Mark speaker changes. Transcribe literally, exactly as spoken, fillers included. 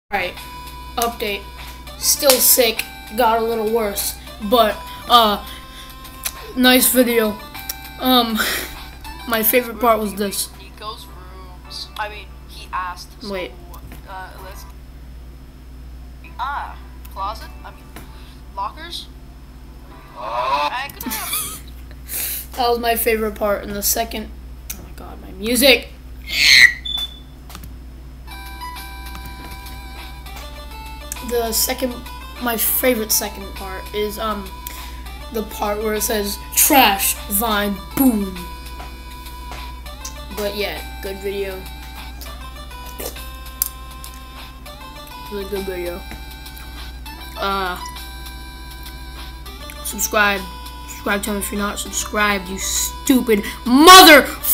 Speaker 1: Alright, update. Still sick, got a little worse, but, uh, nice video. Um, my favorite part was this.
Speaker 2: Nico's rooms. I mean, he asked. So,
Speaker 1: Wait.
Speaker 2: Uh, let's. Ah, closet? I mean, lockers? I could have.
Speaker 1: That was my favorite part, and the second, oh my god, my music. The second, my favorite second part is um the part where it says trash, Vine, boom. But yeah, good video. Really good video. Uh, subscribe, subscribe to me if you're not subscribed, you stupid mother.